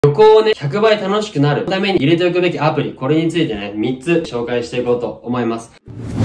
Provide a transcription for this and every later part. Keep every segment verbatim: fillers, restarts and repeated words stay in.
旅行をね、ひゃくばい楽しくなるために入れておくべきアプリ、これについてね、みっつ紹介していこうと思います。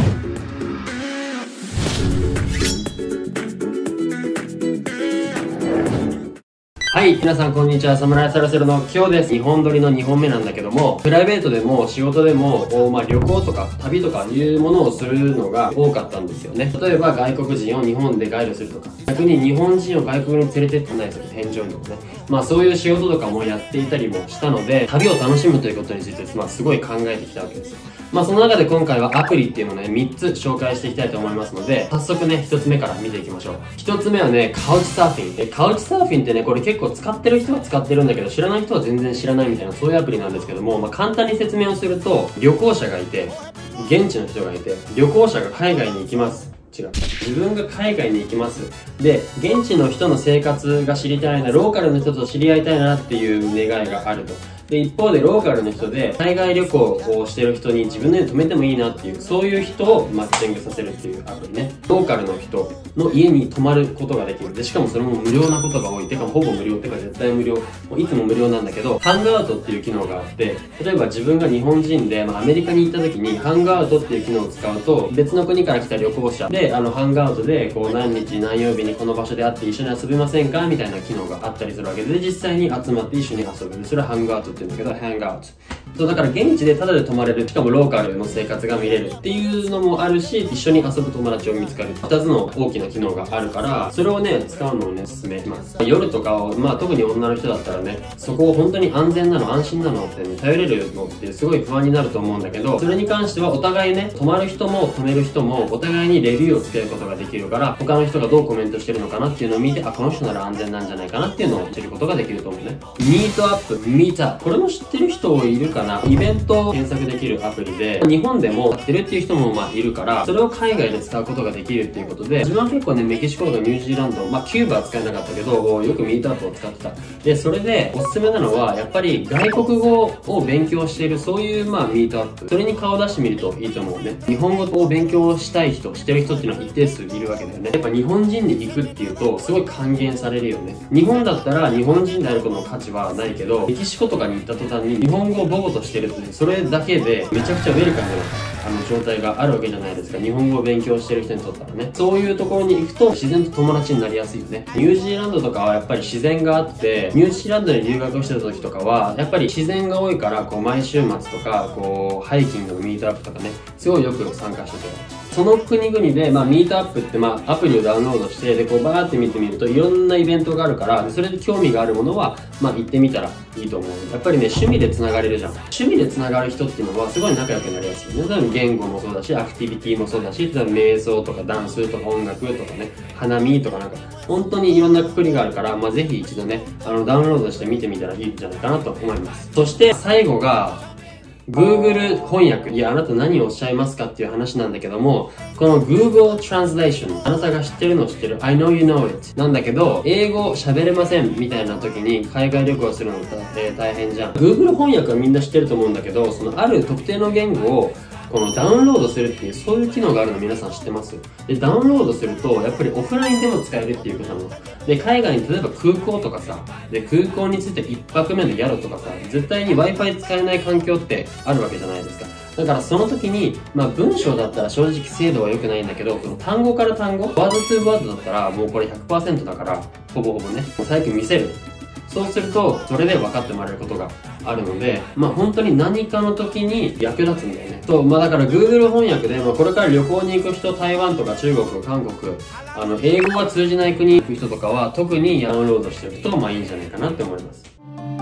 はい、皆さんこんにちは。サムライサラセルの今日です。日本撮りのにほんめなんだけども、プライベートでも仕事でも、まあ、旅行とか旅とかいうものをするのが多かったんですよね。例えば外国人を日本でガイドするとか、逆に日本人を外国に連れてってないとか、添乗員とかね。まあそういう仕事とかもやっていたりもしたので、旅を楽しむということについて、まあすごい考えてきたわけですよ。まあその中で今回はアプリっていうのをね、みっつ紹介していきたいと思いますので、早速ね、ひとつめから見ていきましょう。ひとつめはね、カウチサーフィン。え、カウチサーフィンってね、これ結構使ってる人は使ってるんだけど、知らない人は全然知らないみたいな、そういうアプリなんですけども、まあ簡単に説明をすると、旅行者がいて、現地の人がいて、旅行者が海外に行きます。違う。自分が海外に行きます。で、現地の人の生活が知りたいな、ローカルの人と知り合いたいなっていう願いがあると。で、一方でローカルの人で、海外旅行をしてる人に自分の家に泊めてもいいなっていう、そういう人をマッチングさせるっていうアプリね。ローカルの人の家に泊まることができる。で、しかもそれも無料なことが多い。てか、ほぼ無料ってか絶対無料。もういつも無料なんだけど、ハングアウトっていう機能があって、例えば自分が日本人で、まあアメリカに行った時に、ハングアウトっていう機能を使うと、別の国から来た旅行者で、あの、ハングアウトで、こう、何日何曜日にこの場所で会って一緒に遊びませんかみたいな機能があったりするわけで、実際に集まって一緒に遊ぶ。それはハングアウトって言うんだけど、ハングアウト。そうだから現地でタダで泊まれる、しかもローカルの生活が見れるっていうのもあるし、一緒に遊ぶ友達を見つかる。ふたつの大きな機能があるから、それをね、使うのをね、おすすめします。夜とかを、まあ特に女の人だったらね、そこを本当に安全なの、安心なのってね、頼れるのってすごい不安になると思うんだけど、それに関してはお互いね、泊まる人も泊める人もお互いにレビューをつけることができるから、他の人がどうコメントしてるのかなっていうのを見て、あ、この人なら安全なんじゃないかなっていうのを知ることができると思うね。ミートアップ、ミーター。これも知ってる人いるかな？イベント検索できるアプリで、日本でもやってるっていう人もまあいるから、それを海外で使うことができるっていうことで、自分は結構ね、メキシコとかニュージーランド、まあキューバは使えなかったけど、よくミートアップを使ってた。で、それでおすすめなのは、やっぱり外国語を勉強している、そういうまあミートアップ。それに顔を出してみるといいと思うね。日本語を勉強したい人、してる人っていうのは一定数いるわけだよね。やっぱ日本人で行くっていうと、すごい還元されるよね。日本だったら日本人であることの価値はないけど、メキシコとかに行った途端に日本語を母語としてるって、それだけでめちゃくちゃウェルカムなあの状態があるわけじゃないですか。日本語を勉強してる人にとったらね。そういうところに行くと自然と友達になりやすいよね。ニュージーランドとかはやっぱり自然があって、ニュージーランドに留学してた時とかは、やっぱり自然が多いから、こう毎週末とか、こうハイキングのミートアップとかね、すごいよく参加してて。その国々で、まあ、ミートアップって、まあ、アプリをダウンロードして、で、こう、バーって見てみると、いろんなイベントがあるから、それで興味があるものは、まあ、行ってみたらいいと思う。やっぱりね、趣味で繋がれるじゃん。趣味で繋がる人っていうのは、すごい仲良くなりやすいね。例えば、言語もそうだし、アクティビティもそうだし、例えば、瞑想とかダンスとか音楽とかね、花見とかなんか、本当にいろんなくくりがあるから、まあ、ぜひ一度ね、あの、ダウンロードして見てみたらいいんじゃないかなと思います。そして、最後が、Google 翻訳。いや、あなた何をおっしゃいますかっていう話なんだけども、この Google Translation。あなたが知ってるの知ってる I know you know it。なんだけど、英語喋れませんみたいな時に海外旅行するのって、えー、大変じゃん。Google 翻訳はみんな知ってると思うんだけど、そのある特定の言語をこのダウンロードするっていう、そういう機能があるの皆さん知ってます？で、ダウンロードすると、やっぱりオフラインでも使えるっていうことなの。で、海外に例えば空港とかさ、で、空港について一泊目の宿とかさ、絶対に Wi-Fi 使えない環境ってあるわけじゃないですか。だからその時に、まあ文章だったら正直精度は良くないんだけど、この単語から単語、ワードトゥーワードだったらもうこれ ひゃくパーセント だから、ほぼほぼね、もう最近見せる。そうすると、それで分かってもらえることがあるので、まあ本当に何かの時に役立つんだよね。そう、まあだから Google 翻訳で、まあこれから旅行に行く人、台湾とか中国、韓国、あの、英語が通じない国に行く人とかは、特にダウンロードしておくと、まあいいんじゃないかなって思います。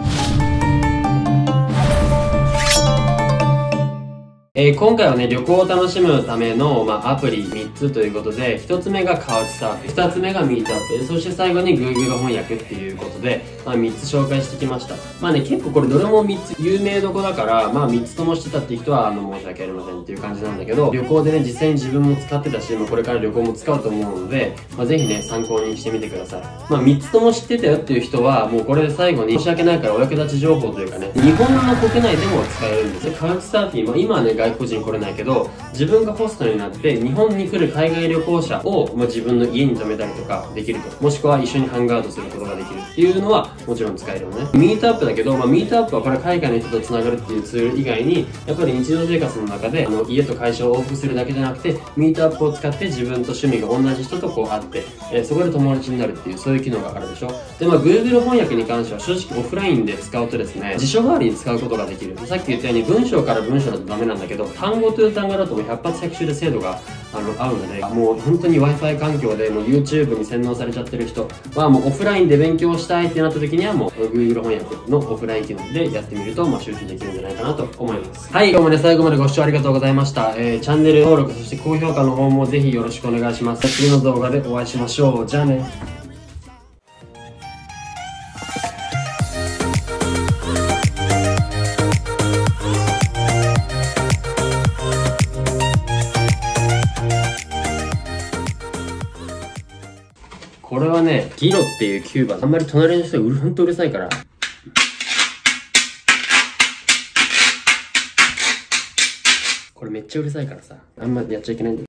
えー、今回はね、旅行を楽しむための、まあ、アプリみっつということで、ひとつめがカウチサーフィン、ふたつめがミートアップ、そして最後に Google 翻訳っていうことで、まあ、みっつ紹介してきました。まあね、結構これどれもみっつ有名どこだから、まあみっつとも知ってたっていう人は、あの、申し訳ありませんっていう感じなんだけど、旅行でね、実際に自分も使ってたし、まあ、これから旅行も使うと思うので、まあ、ぜひね、参考にしてみてください。まあ、みっつとも知ってたよっていう人は、もうこれで最後に申し訳ないからお役立ち情報というかね、日本の国内でも使えるんですよ。カウチサーフィン、まあ今はね、外国人来れないけど、自分がホストになって日本に来る海外旅行者を、まあ、自分の家に泊めたりとかできると。もしくは一緒にハングアウトすることができる。 っていうのはもちろん使えるのね。ミートアップだけど、まあ、ミートアップはこれ海外の人と繋がるっていうツール以外に、やっぱり日常生活の中で、あの、家と会社を往復するだけじゃなくて、ミートアップを使って自分と趣味が同じ人とこう会って、えー、そこで友達になるっていう、そういう機能があるでしょ。で、まあ、Google 翻訳に関しては正直オフラインで使うとですね、辞書代わりに使うことができる。さっき言ったように文章から文章だとダメなんだけど、単語という単語だともうひゃく発ひゃく中で精度があの合うので、もう本当に Wi-Fi 環境でもう YouTube に洗脳されちゃってる人はもうオフラインで勉強したいってなった時にはもう Google 翻訳のオフライン機能でやってみると、まあ、集中できるんじゃないかなと思います。はい、今日もね、最後までご視聴ありがとうございました。えー、チャンネル登録、そして高評価の方もぜひよろしくお願いします。次の動画でお会いしましょう。じゃあね。これはね、ギロっていうキューバ、あんまり隣の人がうる、ほんとうるさいから。これめっちゃうるさいからさ、あんまやっちゃいけないんだよ。